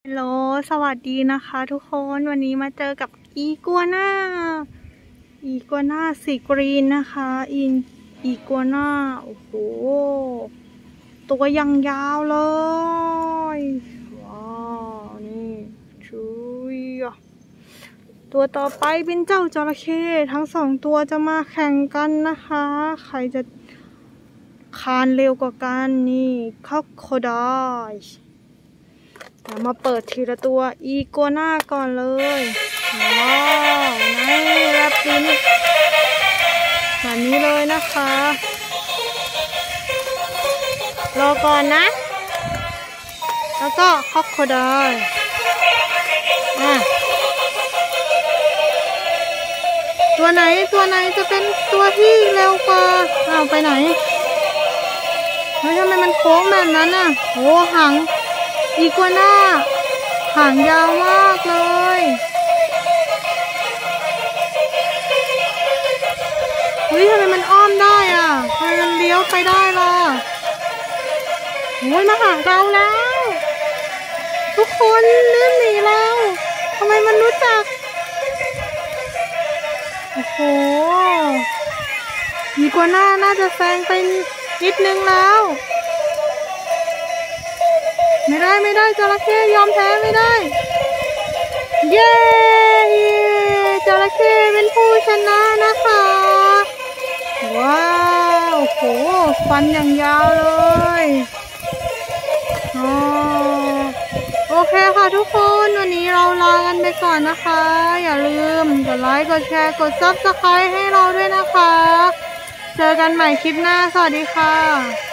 ฮัลโหลสวัสดีนะคะทุกคนวันนี้มาเจอกับอีกัวน่าสีกรีนนะคะอีกัวน่าโอ้โหตัวยังยาวเลยว้าวนี่ชุยตัวต่อไปเป็นเจ้าจระเข้ทั้งสองตัวจะมาแข่งกันนะคะใครจะคานเร็วกว่ากันนี่คอโคไดเดี๋ยวมาเปิดทีละตัวอีกัวน่าก่อนเลยว้าวนี่แรปปินแบบนี้เลยนะคะรอก่อนนะแล้วก็คอโคไดตัวไหนจะเป็นตัวที่เร็วกว่าเอาไปไหนเฮ้ยทำไมมันโค้งแบบนั้นอ่ะโอ้หางอีกัวน่าหางยาวมากเลยเฮ้ยทำไมมันอ้อมได้อ่ะทำไมมันเลี้ยวไปได้ล่ะโอ้ยมาหาเราแล้วทุกคนรีบหนีแล้วทำไมมันรู้จักโอ้โหอีกัวน่าน่าจะแซงไปนิดนึงแล้วไม่ได้จระเข้ยอมแพ้ไม่ได้เย้จระเข้เป็นผู้ชนะนะคะว้าวโหฟันอย่างยาวเลยโอเคค่ะทุกคนวันนี้เราลากันไปก่อนนะคะอย่าลืมกดไลค์กดแชร์กด Subscribe ให้เราด้วยนะคะเจอกันใหม่คลิปหน้าสวัสดีค่ะ